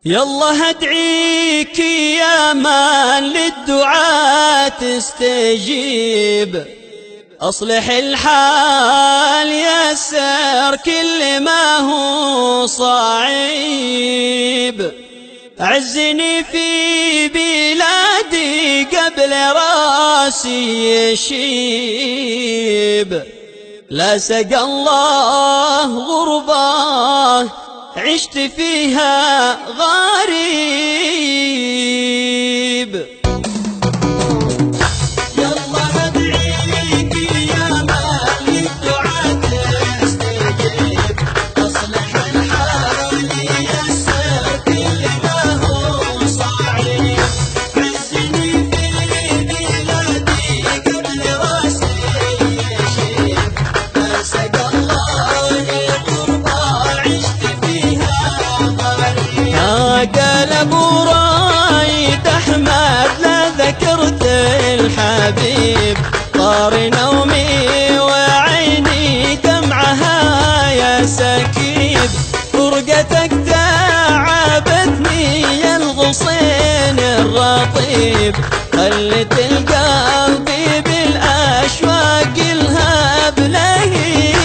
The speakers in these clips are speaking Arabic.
يلا هدعيك يا من للدعاء تستجيب، أصلح الحال يسر كل ما هو صعيب، عزني في بلادي قبل راسي يشيب، لا سقى الله غربة عشت فيها غريب. يلا هدعيك يا من للدعاء تستجيب، أصلح الحال يسر كل ما هو صعيب، عزني في بلادي قبل راسي يشيب، لا سقى الله غربة عشت فيها غريب. قال ابو رايد احمد لا ذكرت الحبيب، طار نومي وعيني دمعها يا سكيب، فرقتك تعبتني يا الغصين الرطيب، خلت القلب بالاشواق الهاب لهيب.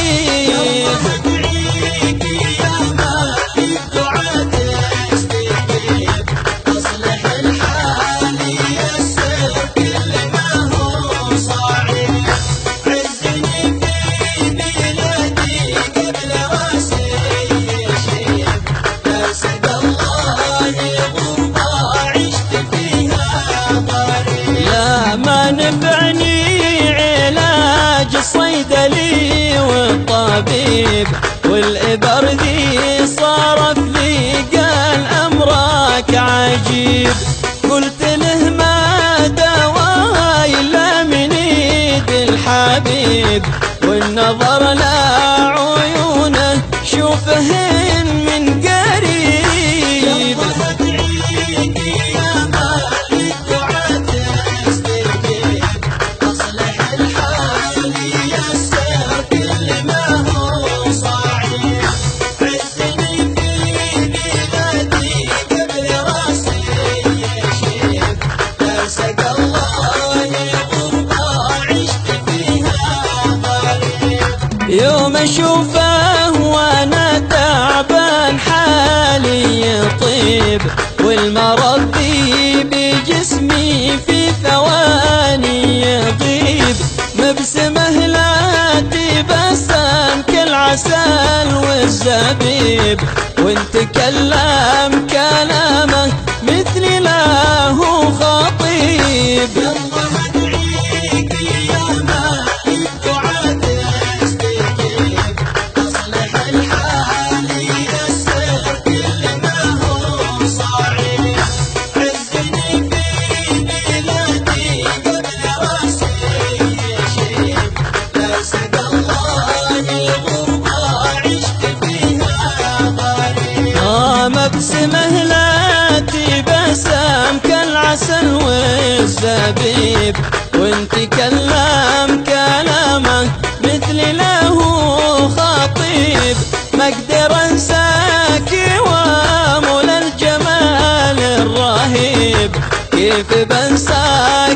ما نفعني علاج الصيدلي والطبيب، والإبر ذي صارت لي قال أمرك عجيب، قلت له ما دواي إلا من ايد الحبيب، والنظر لعيونه شوفهن من قريب. يوم اشوفه وانا تعبان حالي يطيب، والمرض ذي بجسمي في ثواني يغيب، مبسمه لا تبسم كالعسل والزبيب، وان تكلم كلامه مثل له خطيب. مبسمه لا تبسم كالعسل والزبيب، وان تكلم كلامه مثل له خطيب، ما اقدر انساك وامل الجمال الرهيب، كيف بنساك